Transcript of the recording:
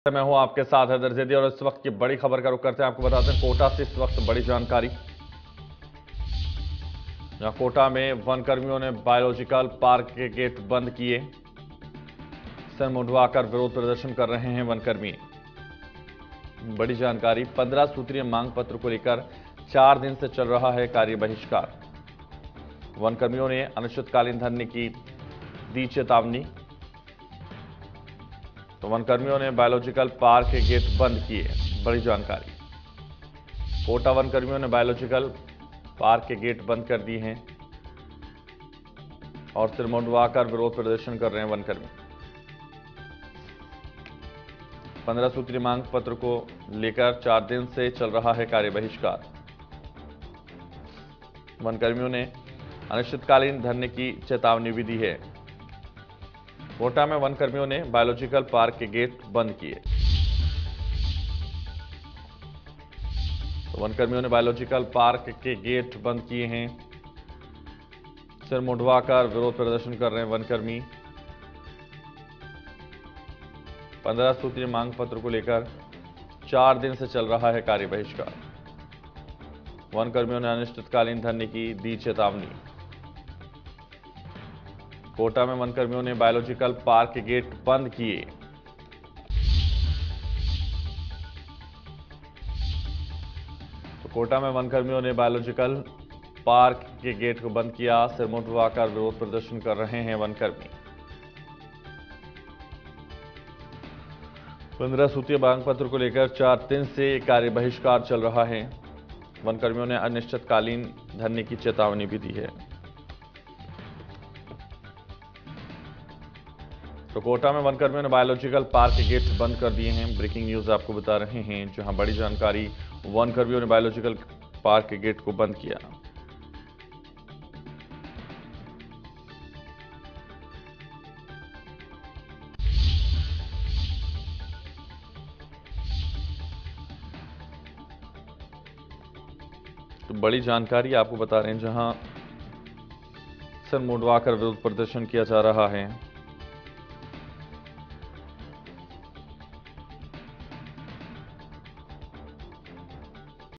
मैं हूं आपके साथ हैदर जैदी और इस वक्त की बड़ी खबर का रुख करते हैं। आपको बताते हैं कोटा से इस वक्त बड़ी जानकारी। जहां कोटा में वन कर्मियों ने बायोलॉजिकल पार्क के गेट बंद किए, सर मुंडवाकर विरोध प्रदर्शन कर रहे हैं वनकर्मी। बड़ी जानकारी, 15 सूत्रीय मांग पत्र को लेकर 4 दिन से चल रहा है कार्य बहिष्कार। वनकर्मियों ने अनिश्चितकालीन धरने की दी चेतावनी। तो वनकर्मियों ने बायोलॉजिकल पार्क के गेट बंद किए। बड़ी जानकारी, कोटा वनकर्मियों ने बायोलॉजिकल पार्क के गेट बंद कर दिए हैं और सिर मुंडवाकर विरोध प्रदर्शन कर रहे हैं वनकर्मी। 15 सूत्रीय मांग पत्र को लेकर 4 दिन से चल रहा है कार्य बहिष्कार। वनकर्मियों ने अनिश्चितकालीन धरने की चेतावनी भी दी है। कोटा में वनकर्मियों ने बायोलॉजिकल पार्क के गेट बंद किए। तो वनकर्मियों ने बायोलॉजिकल पार्क के गेट बंद किए हैं। सिर मुंडवाकर विरोध प्रदर्शन कर रहे हैं वनकर्मी। 15 सूत्रीय मांग पत्र को लेकर 4 दिन से चल रहा है कार्य बहिष्कार। वनकर्मियों ने अनिश्चितकालीन धरने की दी चेतावनी। कोटा में वनकर्मियों ने बायोलॉजिकल पार्क के गेट बंद किए। तो कोटा में वनकर्मियों ने बायोलॉजिकल पार्क के गेट को बंद किया। सिर मुंडवाकर विरोध प्रदर्शन कर रहे हैं वनकर्मी। 15 सूत्रीय मांग पत्र को लेकर 4 दिन से कार्य बहिष्कार चल रहा है। वनकर्मियों ने अनिश्चितकालीन धरने की चेतावनी भी दी है। तो कोटा में वनकर्मियों ने बायोलॉजिकल पार्क के गेट बंद कर दिए हैं। ब्रेकिंग न्यूज आपको बता रहे हैं, जहां बड़ी जानकारी, वनकर्मियों ने बायोलॉजिकल पार्क के गेट को बंद किया। तो बड़ी जानकारी आपको बता रहे हैं, जहां सर मुंडवाकर विरोध प्रदर्शन किया जा रहा है।